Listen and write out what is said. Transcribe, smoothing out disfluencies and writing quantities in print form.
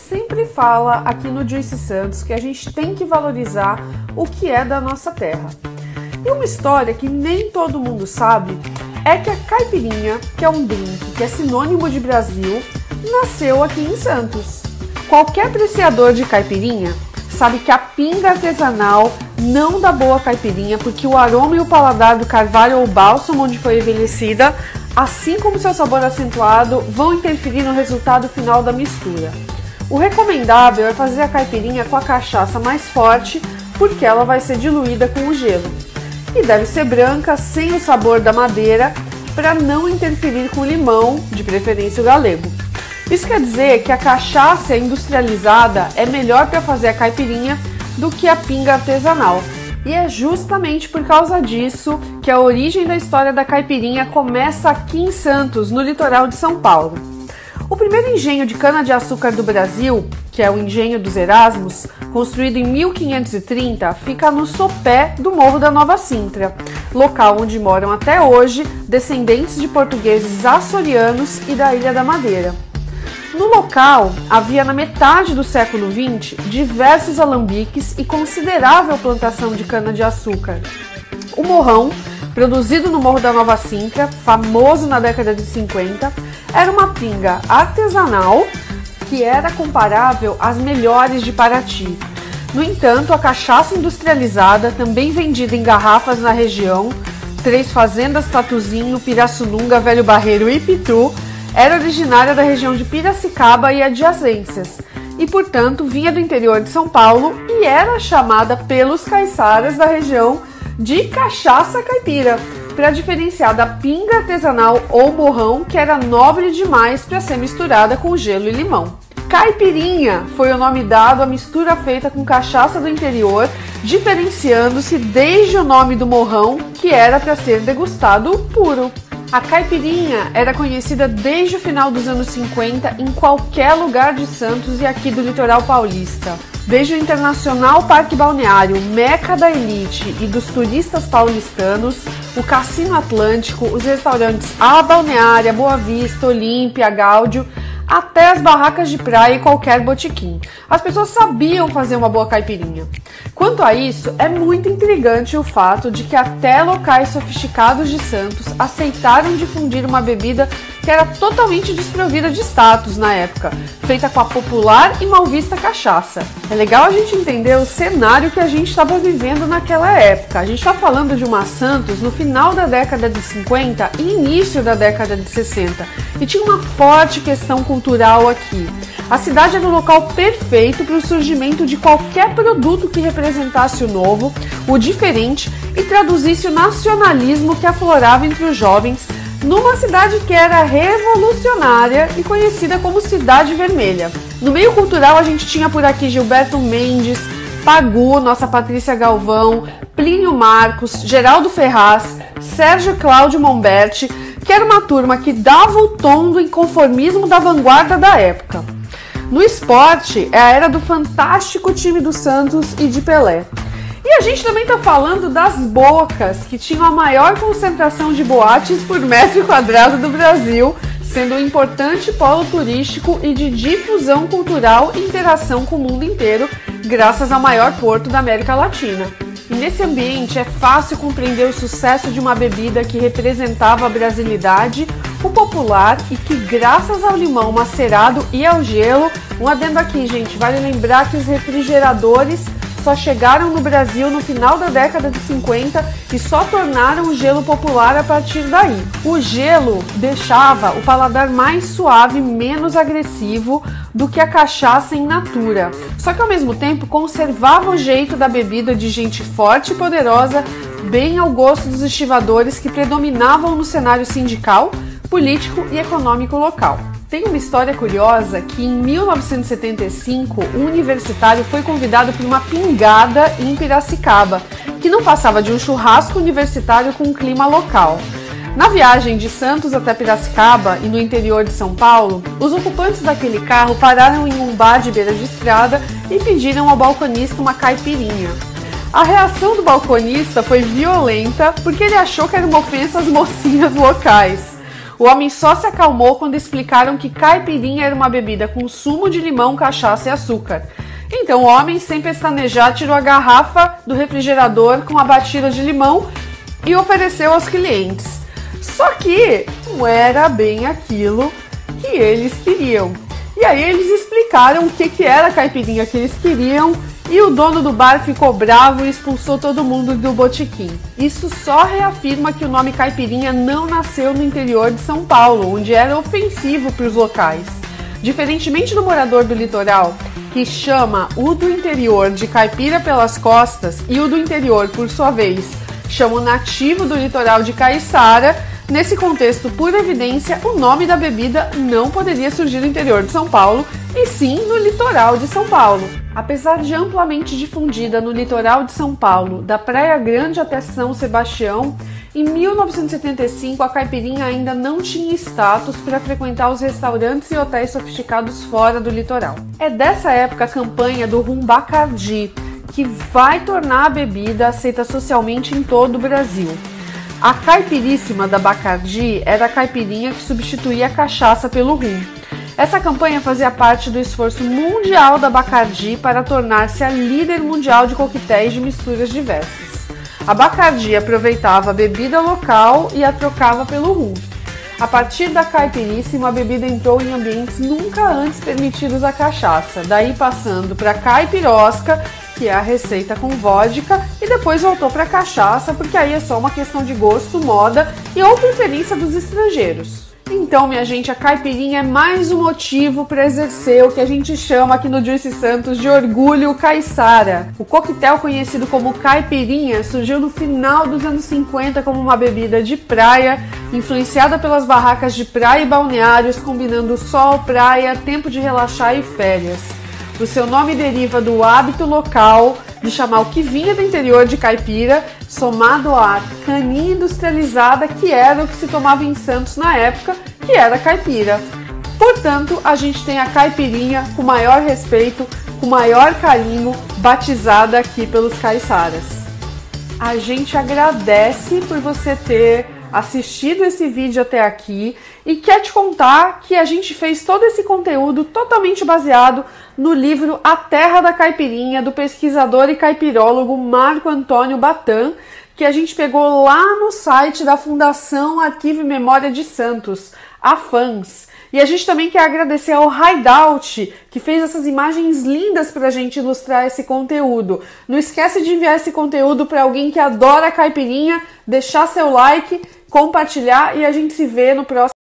sempre fala aqui no Juicy Santos que a gente tem que valorizar o que é da nossa terra. E uma história que nem todo mundo sabe é que a caipirinha, que é um drink que é sinônimo de Brasil, nasceu aqui em Santos. Qualquer apreciador de caipirinha sabe que a pinga artesanal não dá boa caipirinha porque o aroma e o paladar do carvalho ou bálsamo onde foi envelhecida, assim como seu sabor acentuado, vão interferir no resultado final da mistura. O recomendável é fazer a caipirinha com a cachaça mais forte, porque ela vai ser diluída com o gelo. E deve ser branca, sem o sabor da madeira, para não interferir com o limão, de preferência o galego. Isso quer dizer que a cachaça industrializada é melhor para fazer a caipirinha do que a pinga artesanal. E é justamente por causa disso que a origem da história da caipirinha começa aqui em Santos, no litoral de São Paulo. O primeiro engenho de cana-de-açúcar do Brasil, que é o Engenho dos Erasmos, construído em 1530, fica no sopé do Morro da Nova Sintra, local onde moram até hoje descendentes de portugueses açorianos e da Ilha da Madeira. No local, havia na metade do século XX diversos alambiques e considerável plantação de cana-de-açúcar. O morrão, produzido no Morro da Nova Sintra, famoso na década de 50, era uma pinga artesanal que era comparável às melhores de Paraty. No entanto, a cachaça industrializada, também vendida em garrafas na região, Três Fazendas, Tatuzinho, Pirassununga, Velho Barreiro e Pitu, era originária da região de Piracicaba e adjacências, e portanto vinha do interior de São Paulo e era chamada pelos caiçaras da região de cachaça caipira, para diferenciar da pinga artesanal ou morrão, que era nobre demais para ser misturada com gelo e limão. Caipirinha foi o nome dado à mistura feita com cachaça do interior, diferenciando-se desde o nome do morrão, que era para ser degustado puro. A caipirinha era conhecida desde o final dos anos 50 em qualquer lugar de Santos e aqui do litoral paulista. Desde o Internacional Parque Balneário, meca da elite e dos turistas paulistanos, o Cassino Atlântico, os restaurantes A Balneária, Boa Vista, Olímpia, Gáudio, até as barracas de praia e qualquer botequim. As pessoas sabiam fazer uma boa caipirinha. Quanto a isso, é muito intrigante o fato de que até locais sofisticados de Santos aceitaram difundir uma bebida que era totalmente desprovida de status na época, feita com a popular e mal vista cachaça. É legal a gente entender o cenário que a gente estava vivendo naquela época. A gente está falando de uma Santos no final da década de 50 e início da década de 60, e tinha uma forte questão cultural aqui. A cidade era o local perfeito para o surgimento de qualquer produto que representasse o novo, o diferente e traduzisse o nacionalismo que aflorava entre os jovens numa cidade que era revolucionária e conhecida como Cidade Vermelha. No meio cultural a gente tinha por aqui Gilberto Mendes, Pagu, nossa Patrícia Galvão, Plínio Marcos, Geraldo Ferraz, Sérgio Cláudio Momberti, que era uma turma que dava o tom do inconformismo da vanguarda da época. No esporte, é a era do fantástico time do Santos e de Pelé. E a gente também está falando das Bocas, que tinham a maior concentração de boates por metro quadrado do Brasil, sendo um importante polo turístico e de difusão cultural e interação com o mundo inteiro, graças ao maior porto da América Latina. E nesse ambiente é fácil compreender o sucesso de uma bebida que representava a brasilidade, o popular e que, graças ao limão macerado e ao gelo, um adendo aqui, gente, vale lembrar que os refrigeradores só chegaram no Brasil no final da década de 50 e só tornaram o gelo popular a partir daí. O gelo deixava o paladar mais suave e menos agressivo do que a cachaça in natura, só que ao mesmo tempo conservava o jeito da bebida de gente forte e poderosa, bem ao gosto dos estivadores que predominavam no cenário sindical, político e econômico local. Tem uma história curiosa que em 1975 um universitário foi convidado para uma pingada em Piracicaba, que não passava de um churrasco universitário com um clima local. Na viagem de Santos até Piracicaba e no interior de São Paulo, os ocupantes daquele carro pararam em um bar de beira de estrada e pediram ao balconista uma caipirinha. A reação do balconista foi violenta porque ele achou que era uma ofensa às mocinhas locais. O homem só se acalmou quando explicaram que caipirinha era uma bebida com sumo de limão, cachaça e açúcar. Então o homem, sem pestanejar, tirou a garrafa do refrigerador com a batida de limão e ofereceu aos clientes. Só que não era bem aquilo que eles queriam. E aí eles explicaram o que era a caipirinha que eles queriam e o dono do bar ficou bravo e expulsou todo mundo do botequim. Isso só reafirma que o nome caipirinha não nasceu no interior de São Paulo, onde era ofensivo para os locais. Diferentemente do morador do litoral, que chama o do interior de caipira pelas costas e o do interior, por sua vez, chama o nativo do litoral de caiçara, nesse contexto, por evidência, o nome da bebida não poderia surgir no interior de São Paulo, e sim no litoral de São Paulo. Apesar de amplamente difundida no litoral de São Paulo, da Praia Grande até São Sebastião, em 1975 a caipirinha ainda não tinha status para frequentar os restaurantes e hotéis sofisticados fora do litoral. É dessa época a campanha do Rum Bacardi, que vai tornar a bebida aceita socialmente em todo o Brasil. A caipiríssima da Bacardi era a caipirinha que substituía a cachaça pelo rum. Essa campanha fazia parte do esforço mundial da Bacardi para tornar-se a líder mundial de coquetéis de misturas diversas. A Bacardi aproveitava a bebida local e a trocava pelo rum. A partir da caipiríssima, a bebida entrou em ambientes nunca antes permitidos à cachaça, daí passando para a caipirosca, que é a receita com vodka, e depois voltou para a cachaça, porque aí é só uma questão de gosto, moda e ou preferência dos estrangeiros. Então, minha gente, a caipirinha é mais um motivo para exercer o que a gente chama aqui no Juicy Santos de orgulho caiçara. O coquetel conhecido como caipirinha surgiu no final dos anos 50 como uma bebida de praia, influenciada pelas barracas de praia e balneários, combinando sol, praia, tempo de relaxar e férias. O seu nome deriva do hábito local de chamar o que vinha do interior de caipira, somado à caninha industrializada, que era o que se tomava em Santos na época, que era caipira. Portanto, a gente tem a caipirinha com maior respeito, com maior carinho, batizada aqui pelos caiçaras. A gente agradece por você ter assistido esse vídeo até aqui e quer te contar que a gente fez todo esse conteúdo totalmente baseado no livro A Terra da Caipirinha, do pesquisador e caipirólogo Marco Antônio Battan, que a gente pegou lá no site da Fundação Arquivo e Memória de Santos, a FANS. E a gente também quer agradecer ao Hideout, que fez essas imagens lindas para a gente ilustrar esse conteúdo. Não esquece de enviar esse conteúdo para alguém que adora caipirinha, deixar seu like, compartilhar e a gente se vê no próximo